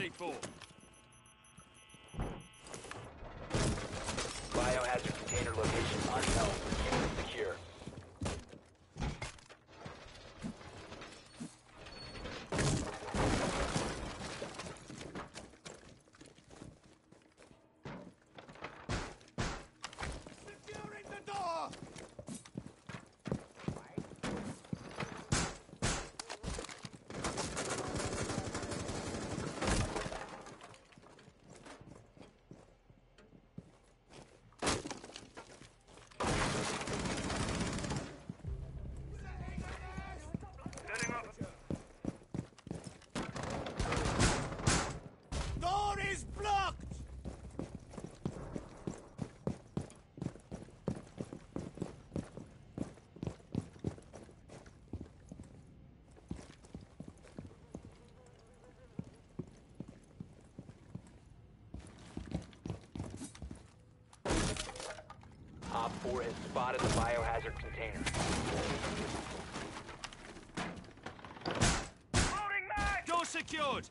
C4. Biohazard container location unknown. Keep it secure. Securing the door! Door is blocked! Op 4 has spotted the biohazard container. Loading mag! Door secured!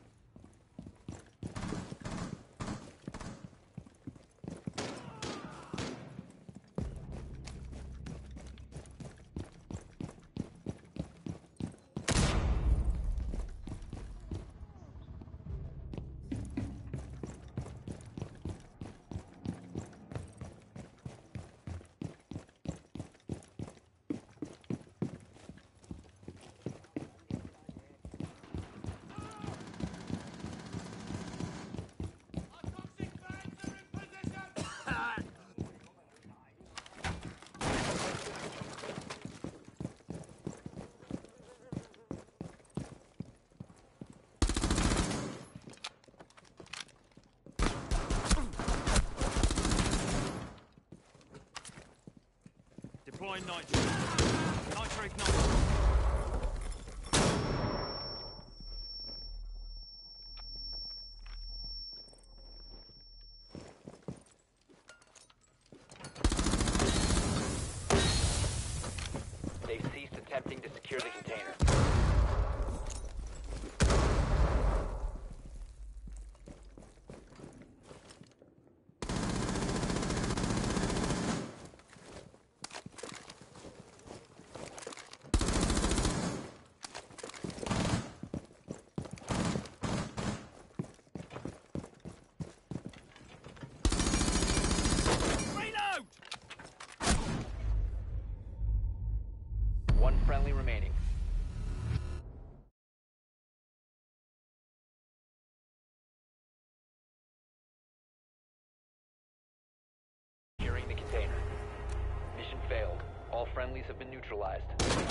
Deploying nitro. Nitro ignite. They've ceased attempting to secure the container. Reload! One friendly remaining. Securing the container. Mission failed. All friendlies have been neutralized.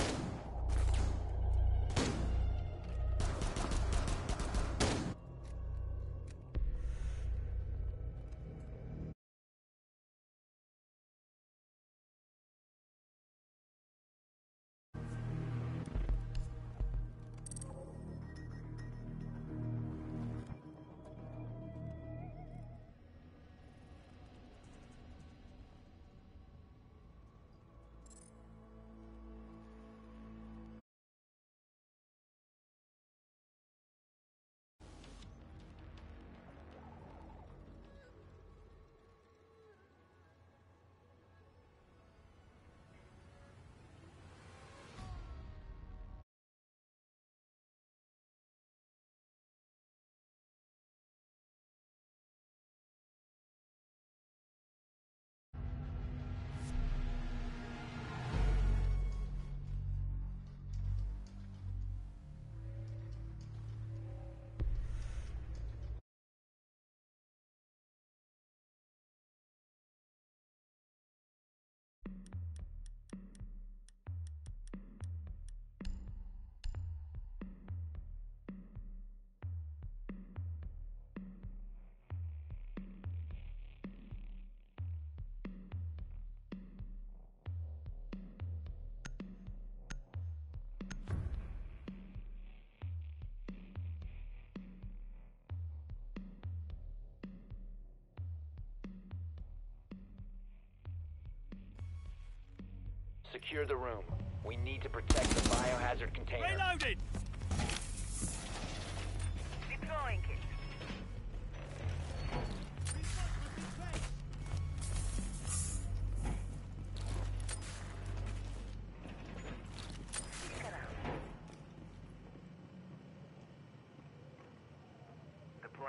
Secure the room. We need to protect the biohazard container. Reloading! Deploying kit.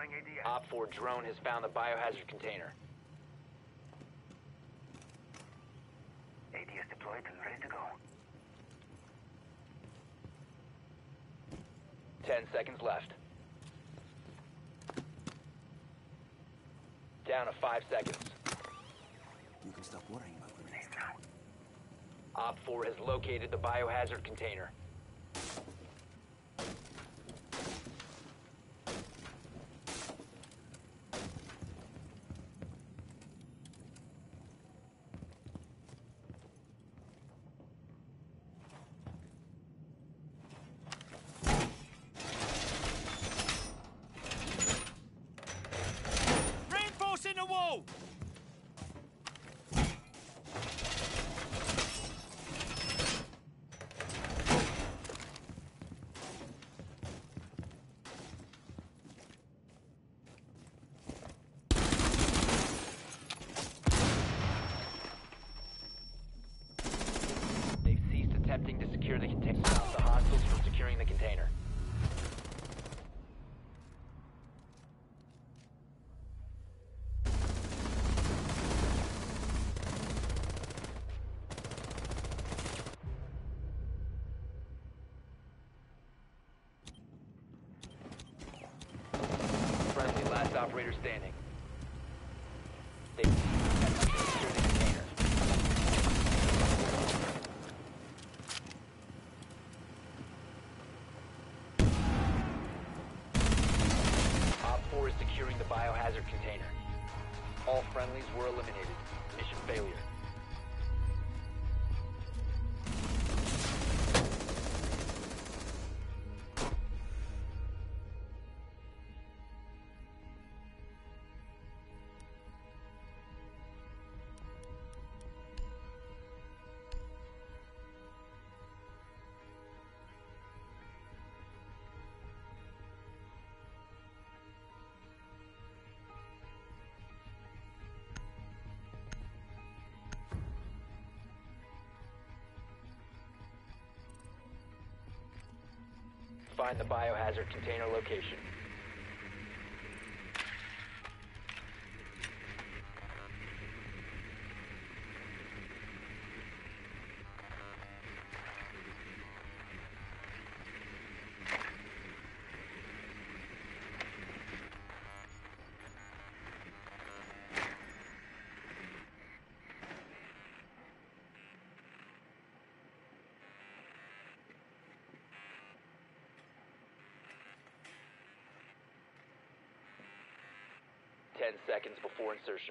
Op 4 drone has found the biohazard container. ADS deployed and ready to go. 10 seconds left. Down to 5 seconds. You can stop worrying about me. Op 4 has located the biohazard container. Reinforcing the wall! They've ceased attempting to secure the container. Stop the hostiles from securing the container. Friendly, last operator standing. They've ceased attempting to secure the container. Op 4 is securing the biohazard container. All friendlies were eliminated. Mission failure. Find the biohazard container location. Ten seconds before insertion.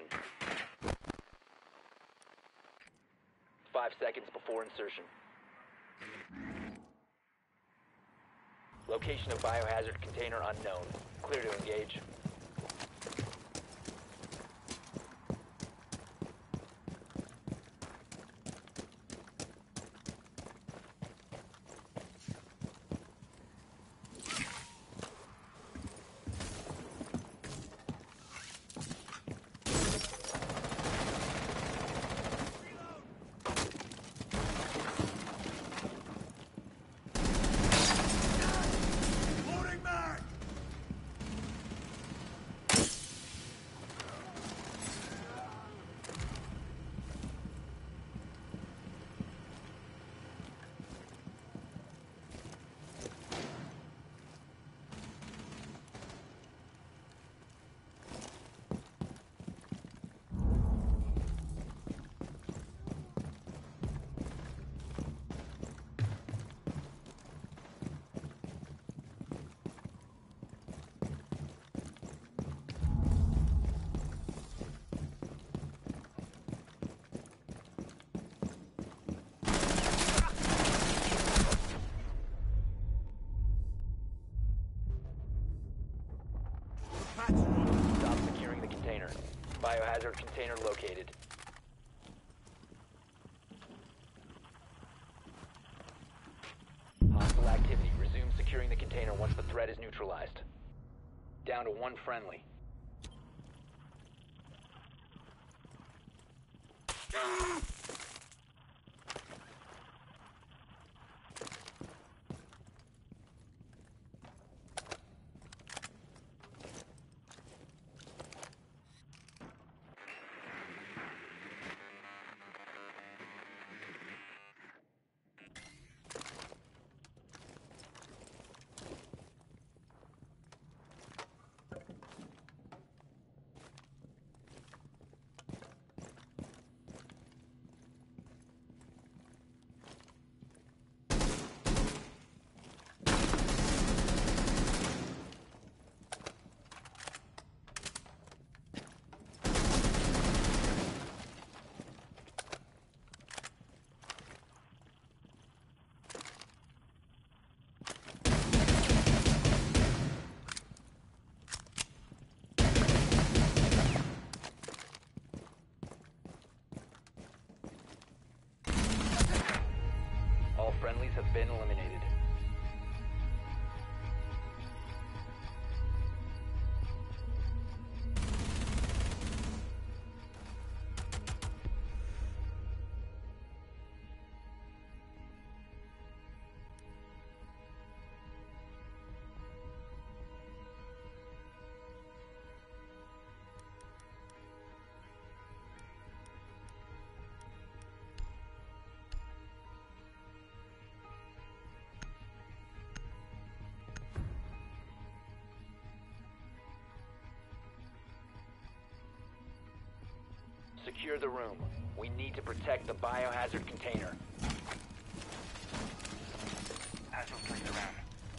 5 seconds before insertion. Location of biohazard container unknown. Clear to engage. Loading mag! Stop securing the container. Biohazard container located. Hostile activity. Resume securing the container once the threat is neutralized. Down to 1 friendly. friendlies have been eliminated. Secure the room. We need to protect the biohazard container. Hostiles placed around.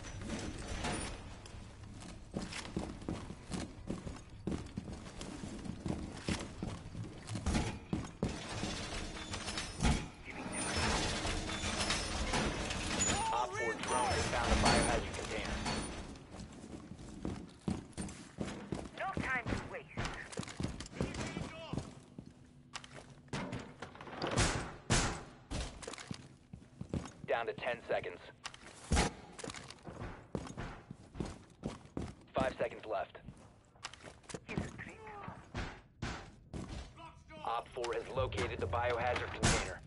Op 4 drone has found the biohazard container. No time to waste. Down to 10 seconds. 5 seconds left. Here's a treat. Op 4 has located the biohazard container.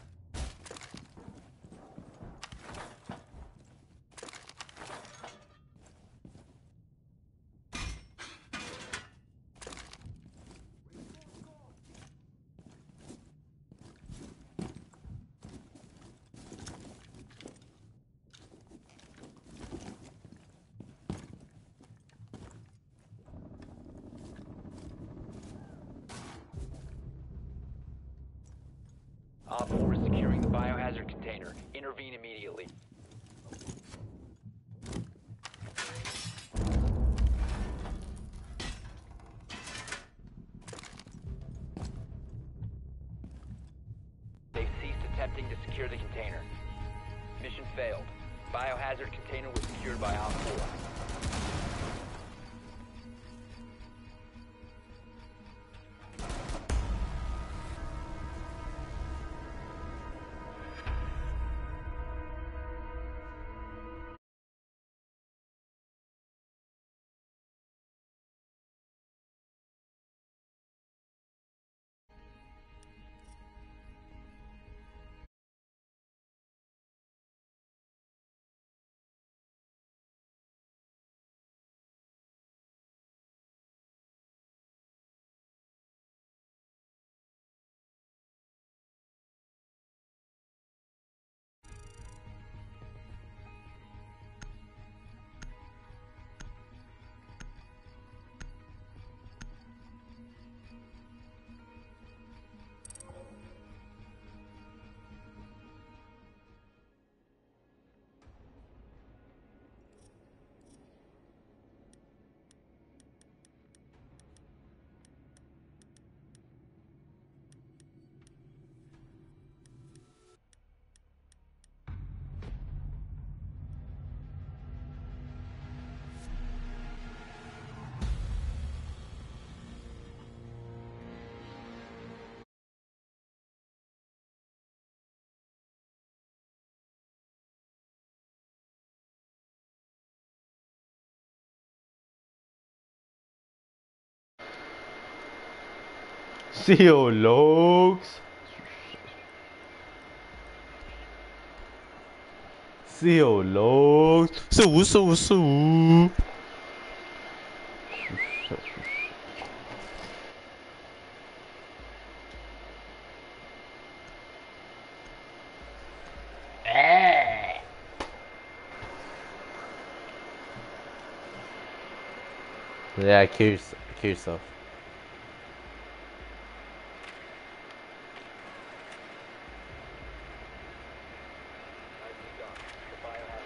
Op 4 is securing the biohazard container. Intervene immediately. They've ceased attempting to secure the container. Mission failed. Biohazard container was secured by Op 4. See you, logs. See you, logs. So. Yeah, kill yourself. Nicely done. The biohazard.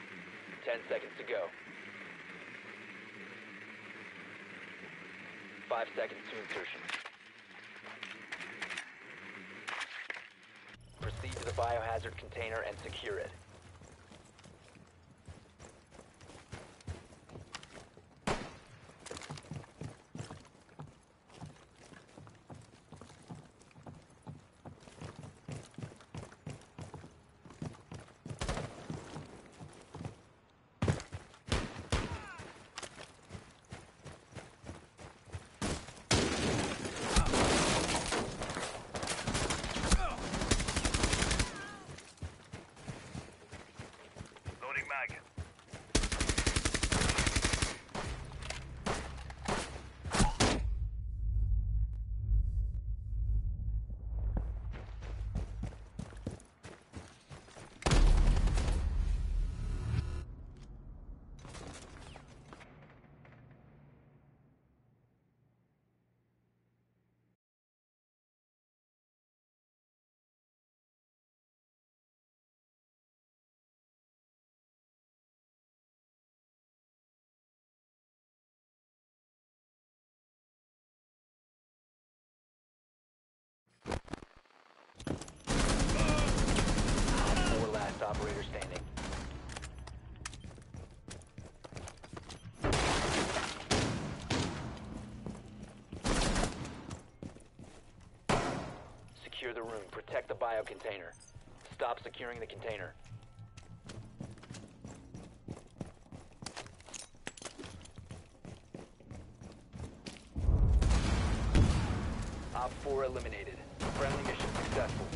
10 seconds to go. 5 5 seconds to insertion. Proceed to the biohazard container and secure it. Loading mag. Four last operator standing. Secure the room. Protect the bio container. Stop securing the container. Op 4 eliminated. Friendly mission successful.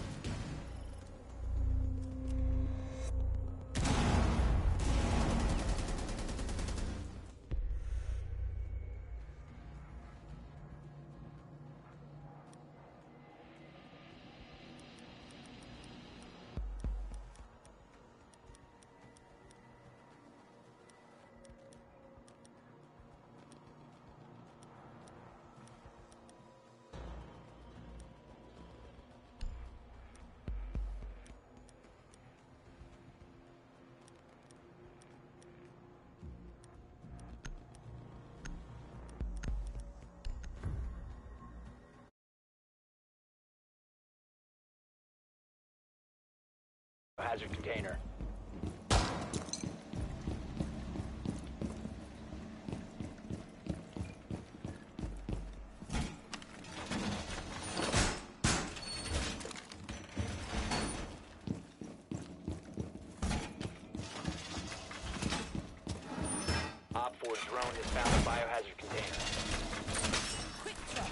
Hazard container. Op 4 drone has found the biohazard container. Quick drop.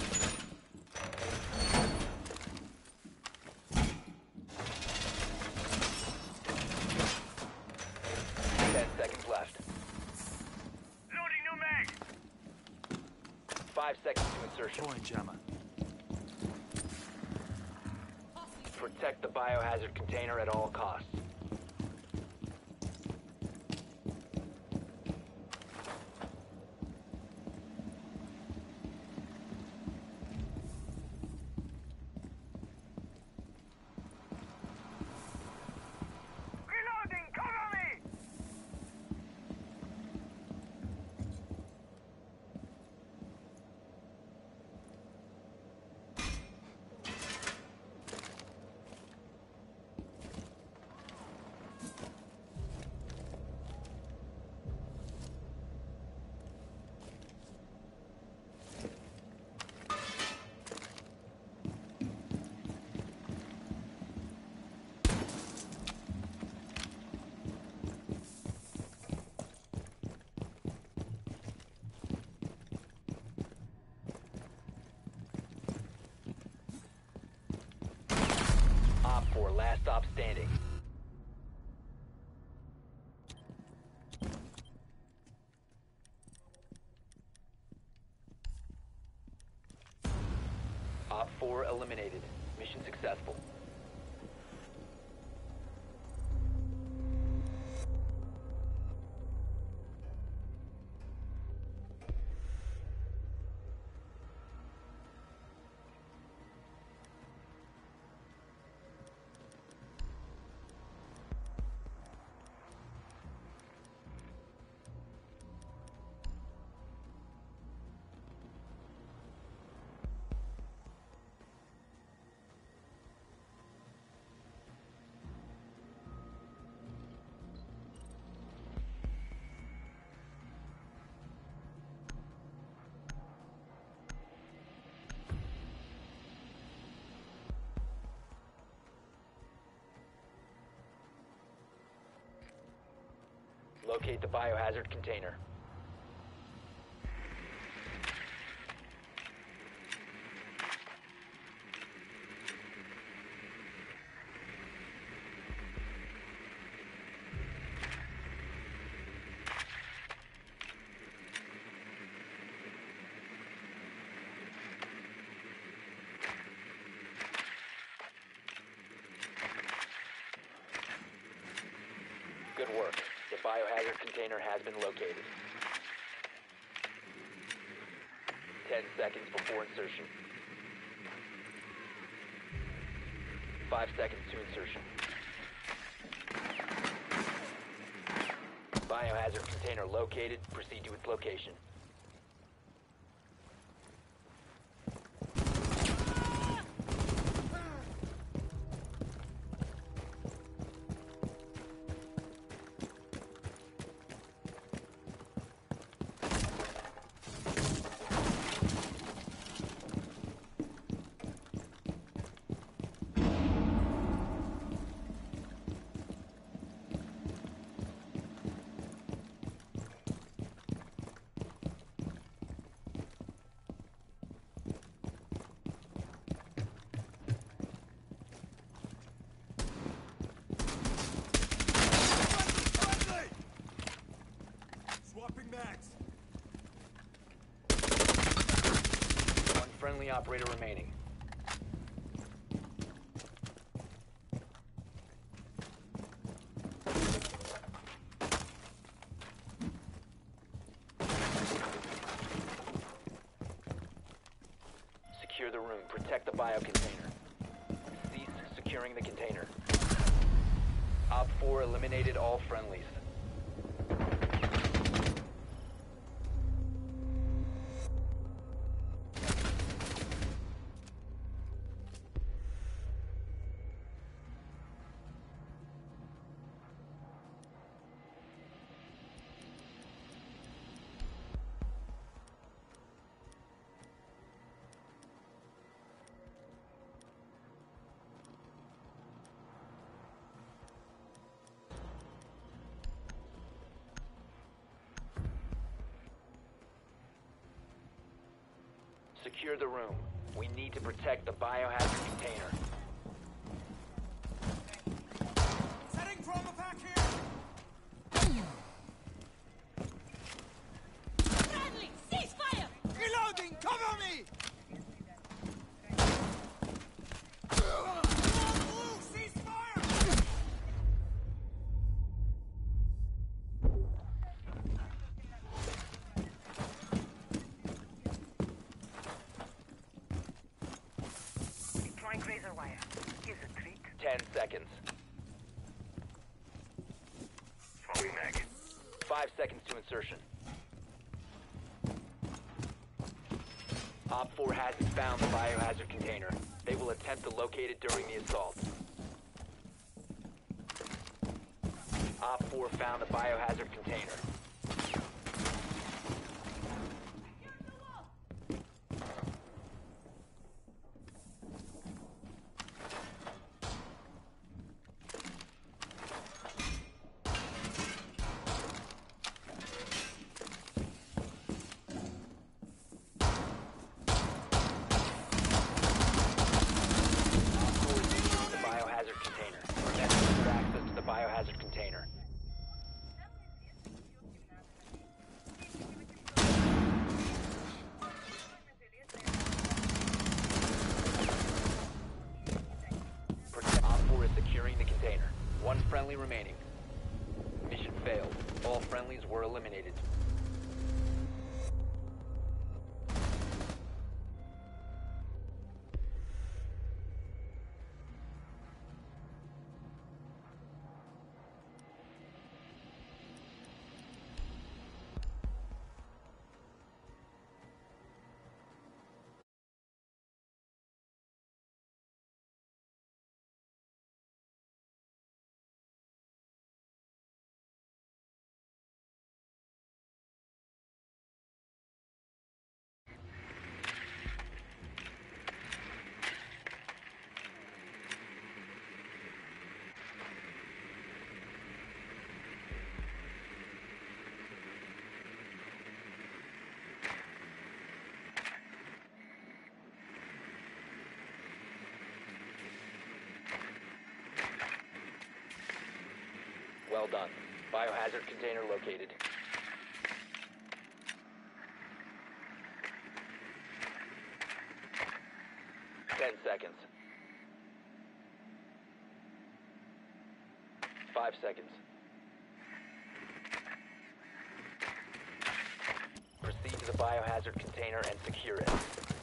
10 seconds left. Loading new mag. 5 seconds to insertion. Throwing jammer. Protect the biohazard container at all costs. Reloading. Cover me. Op 4 last stop standing. Op 4 eliminated. Mission successful. Locate the biohazard container. Good work. The biohazard container has been located. 10 seconds before insertion. 5 seconds to insertion. Biohazard container located. Proceed to its location. Friendly! Swapping mags. One friendly operator remaining. Secure the room. Protect the bio container. Cease securing the container. Op 4 eliminated all friendlies. Secure the room. We need to protect the biohazard container. Setting trauma pack here. Friendly! Ceasefire! Reloading. Cover me. Blue, ceasefire. Deploying razor wire. Here's a treat. 10 seconds. Swapping mag. 5 seconds to insertion. Op 4 hasn't found the biohazard container. They will attempt to locate it during the assault. Op 4 found the biohazard container. The biohazard container. Prevent access to the biohazard container. Op 4 is securing the container. One friendly remaining. Mission failed. All friendlies were eliminated. Well done. Biohazard container located. Ten seconds. 5 seconds. Proceed to the biohazard container and secure it.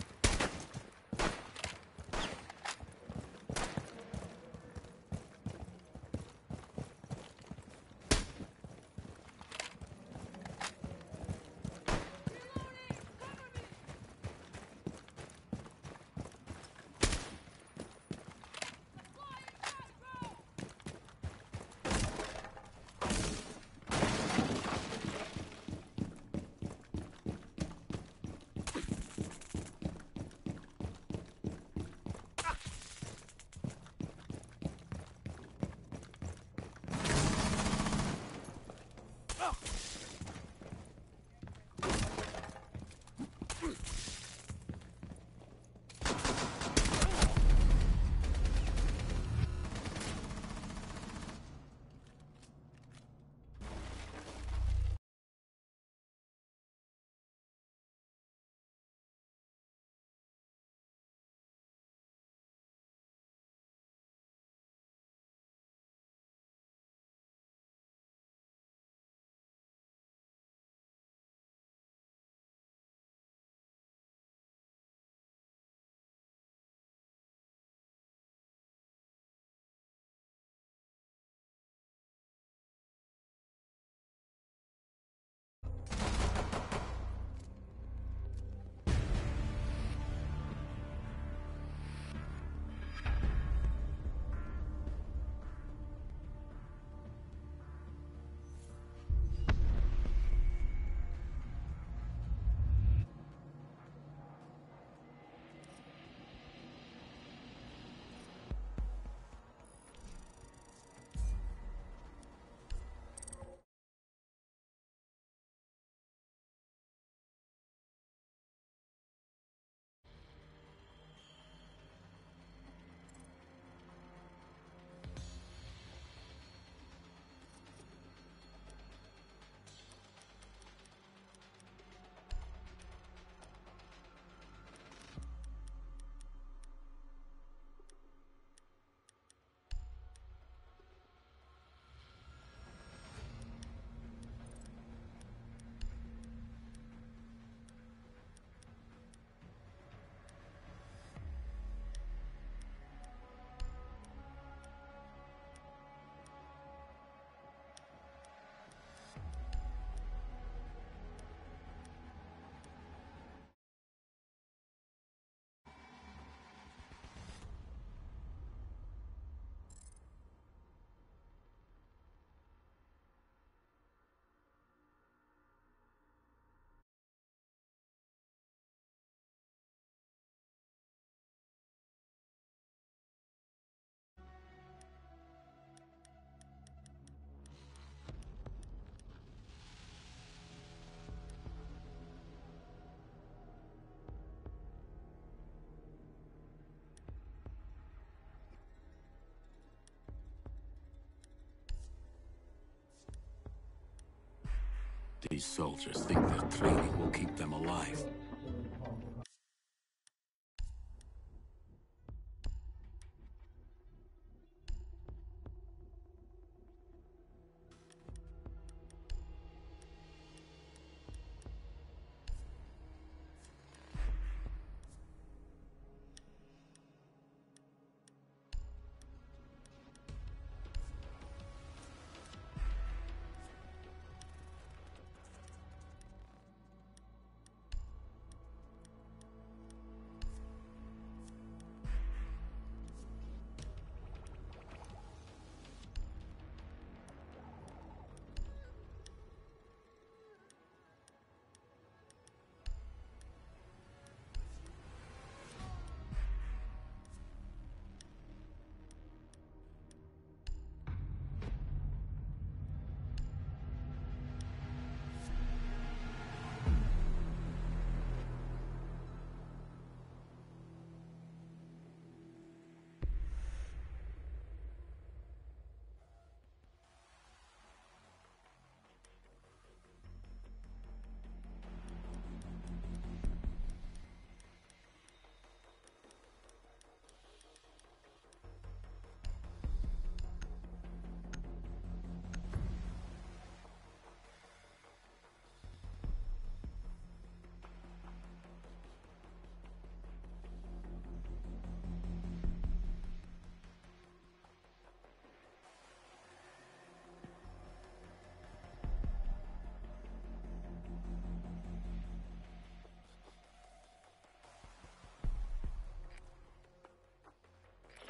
These soldiers think their training will keep them alive.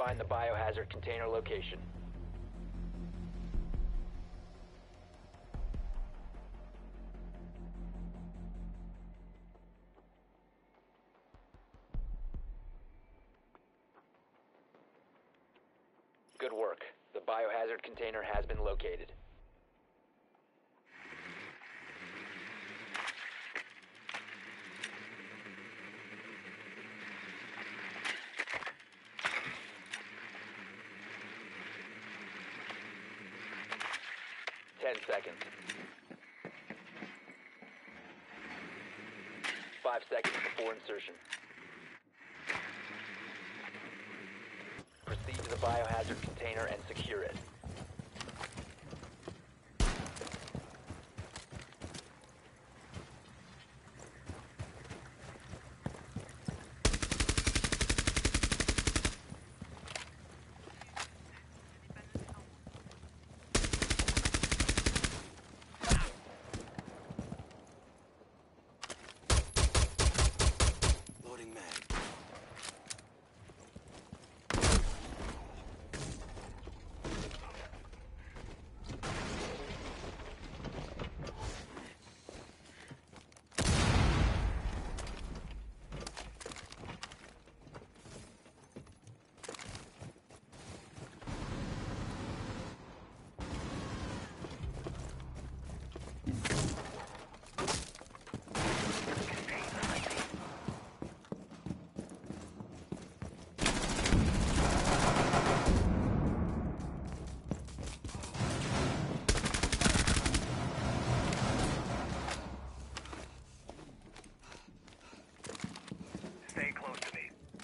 find the biohazard container location. Good work. The biohazard container has been located. Ten seconds. 5 seconds before insertion. Proceed to the biohazard container and secure it. Loading mag. Stay close to me.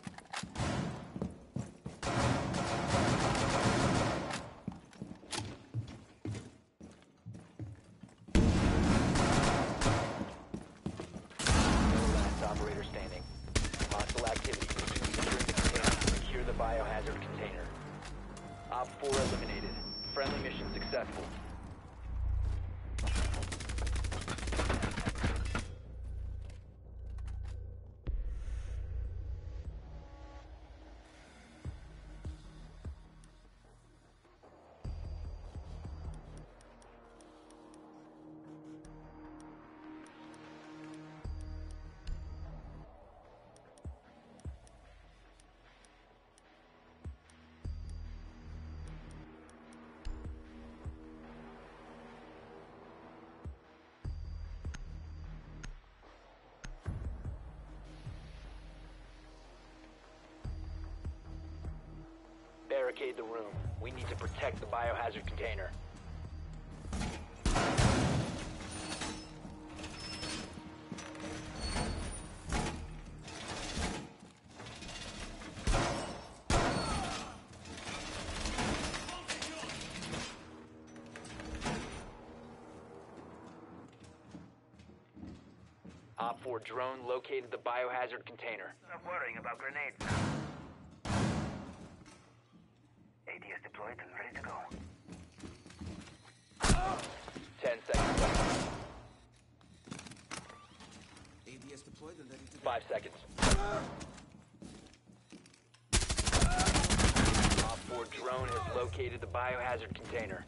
Last operator standing. Hostile activity. Securing the container. Secure the biohazard container. Op 4 eliminated. Friendly mission successful. Barricade the room. We need to protect the biohazard container. Op 4 drone located the biohazard container. Stop worrying about grenades now. ADS deployed and ready to go. 10 seconds left. ADS deployed and ready to go. 5 seconds. Op 4 drone has located the biohazard container.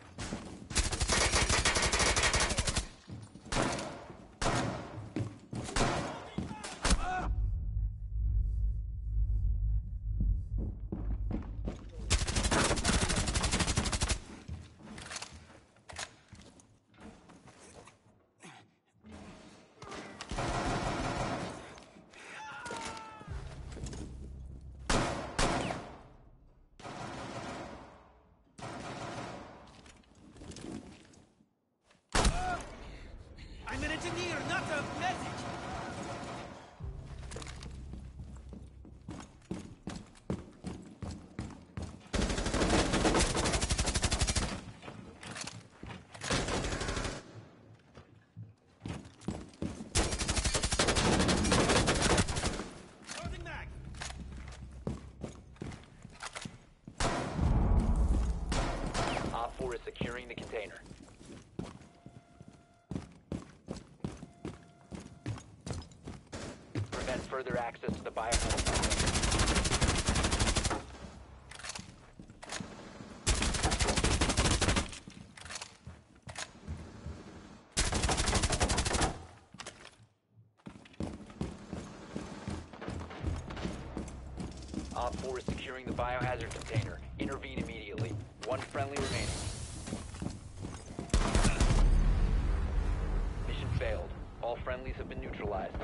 I'm an engineer, not a medic! Loading mag! Op 4 is securing the container. Prevent further access to the biohazard. Op 4 is securing the biohazard container. Intervene immediately. One friendly remaining. Mission failed. All friendlies have been neutralized.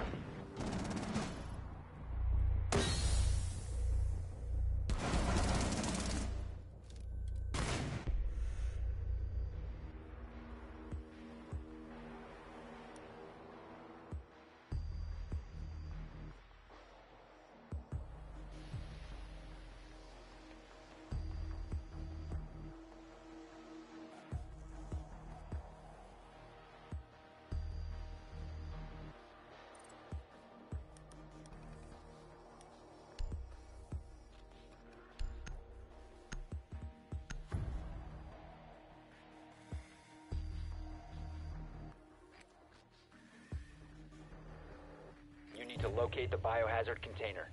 You need to locate the biohazard container.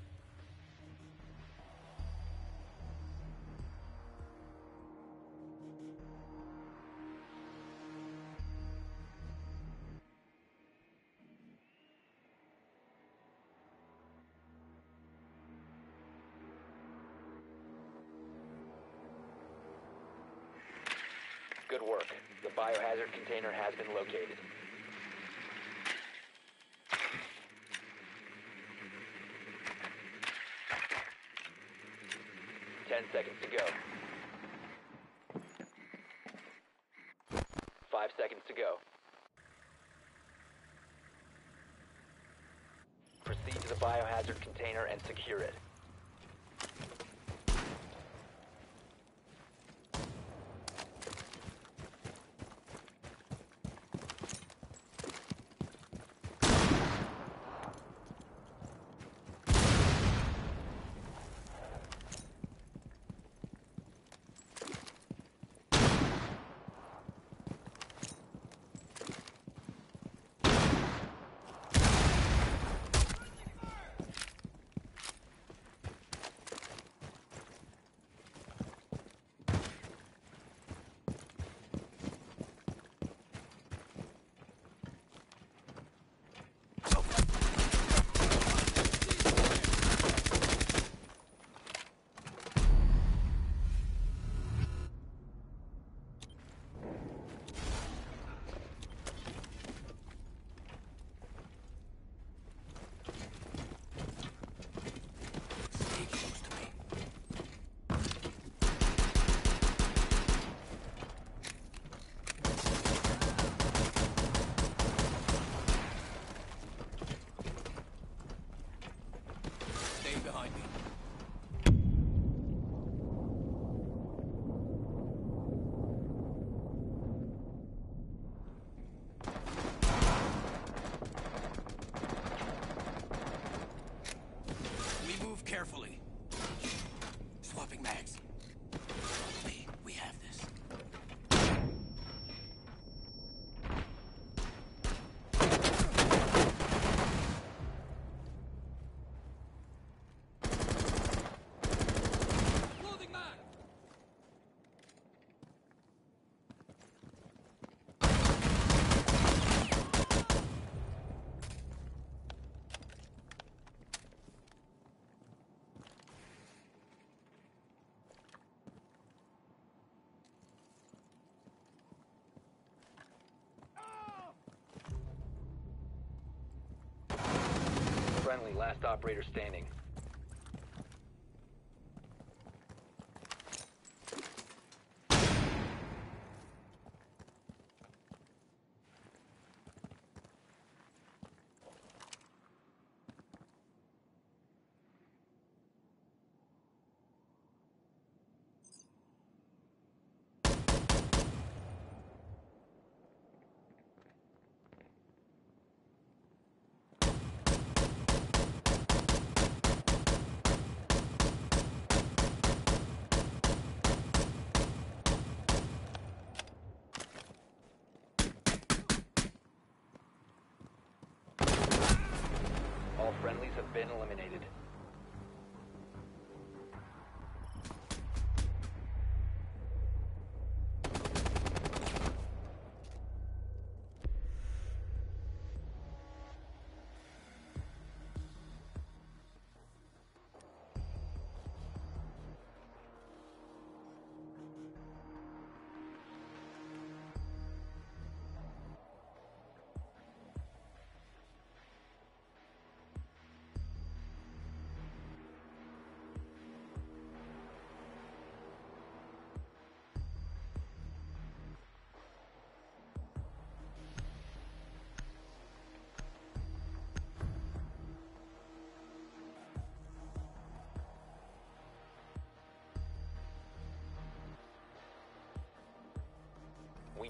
Good work. The biohazard container has been located. Ten seconds to go. 5 seconds to go. Proceed to the biohazard container and secure it. Stay behind me. We move carefully. Swapping mags. Follow me. We have this. Loading mag. Friendly, last operator standing. All friendlies have been eliminated.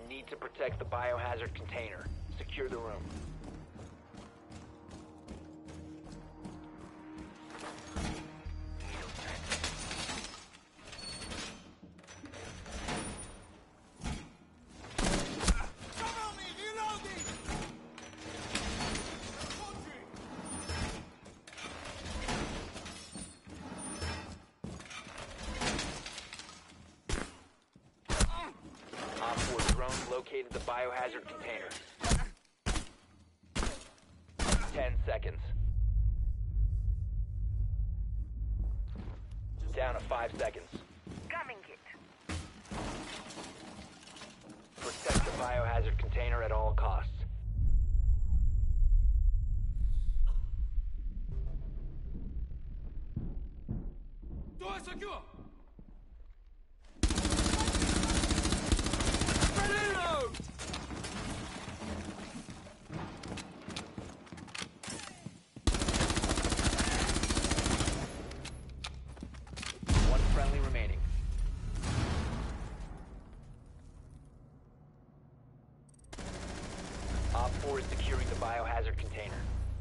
need to protect the biohazard container. Secure the room. Cover me! Reloading! Op 4 drone located the biohazard container. 10 seconds. Down to 5 seconds. Coming it. Protect the biohazard container at all costs. Door secure! One friendly remaining. Op 4 is securing the biohazard container.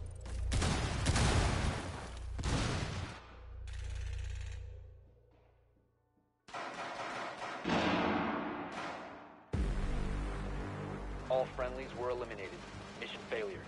All friendlies were eliminated. Mission failure.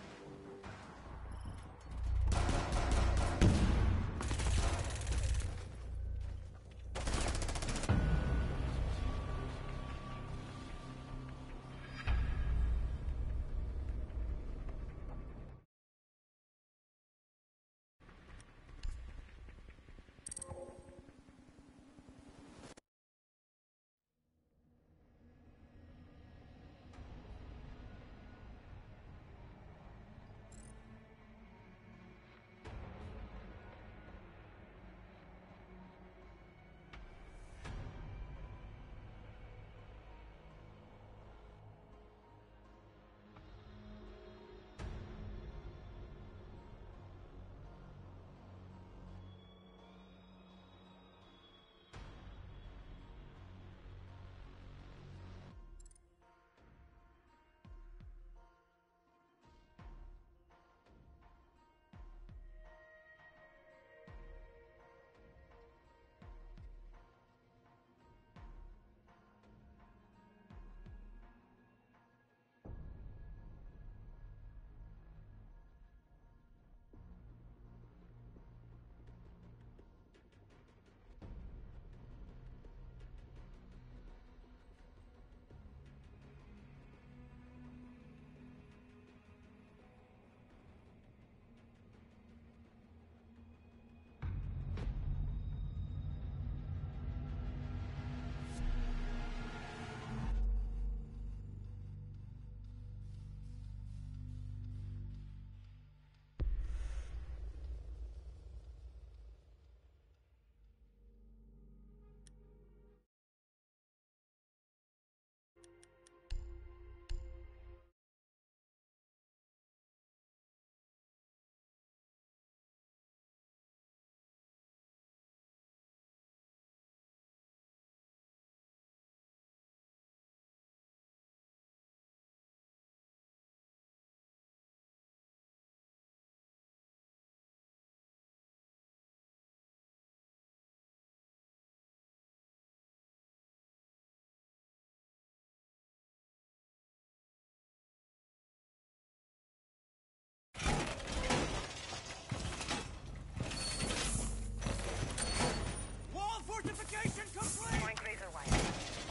Wall fortification complete! Point razor wire.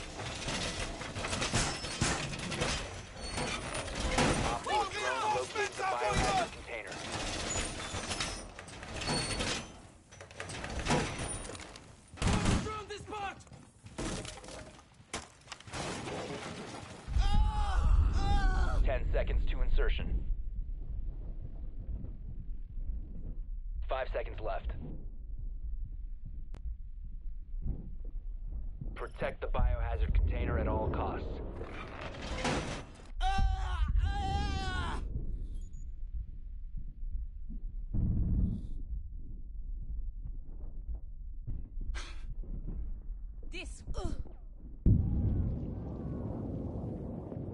Op 4 drone located the biohazard container. Drone this part! 10 seconds to insertion. 5 seconds left. Protect the biohazard container at all costs. This.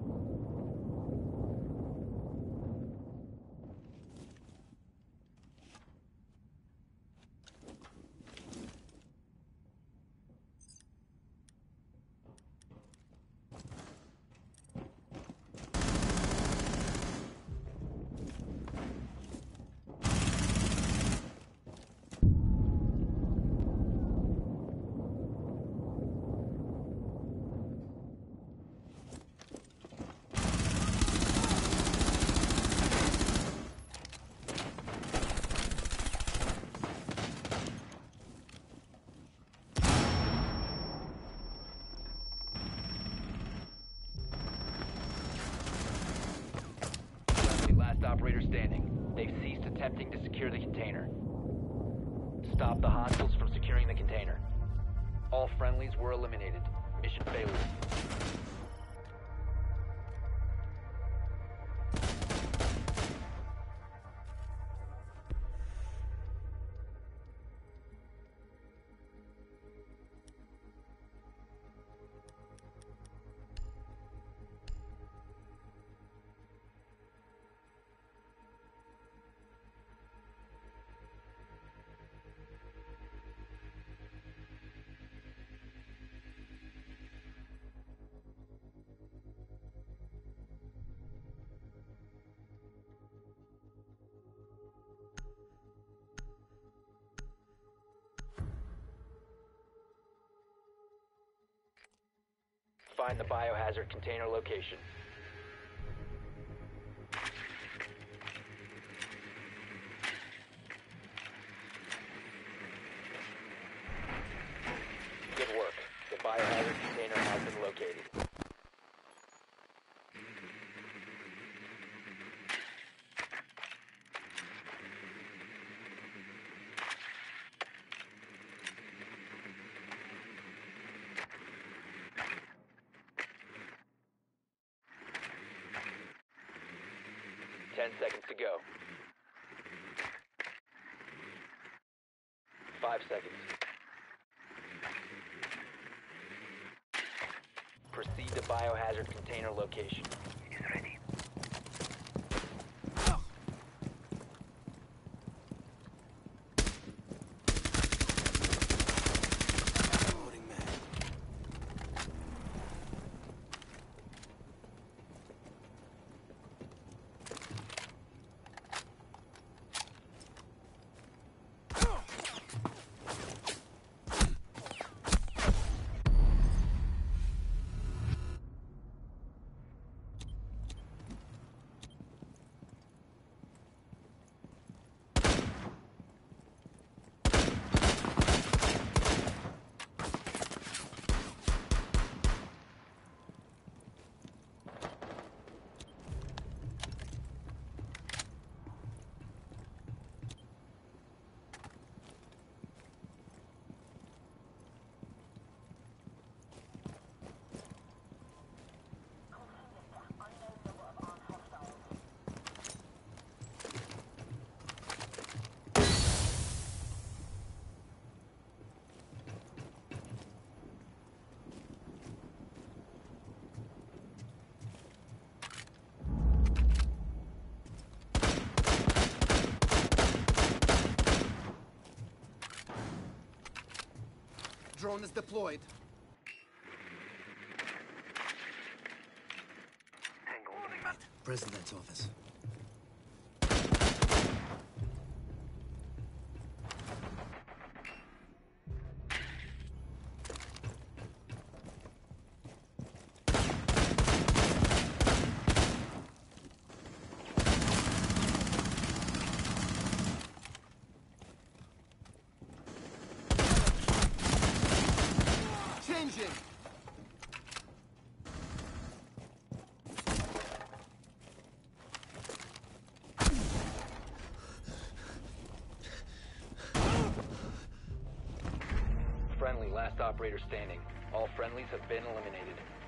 attempting to secure the container. Stop the hostiles from securing the container. All friendlies were eliminated. Mission failure. Find the biohazard container location. Good work. The biohazard container has been located. Ten seconds to go. 5 seconds. Proceed to biohazard container location. He's ready. Loading mag. Drone is deployed. President's office. Changing. Friendly, last operator standing. All friendlies have been eliminated.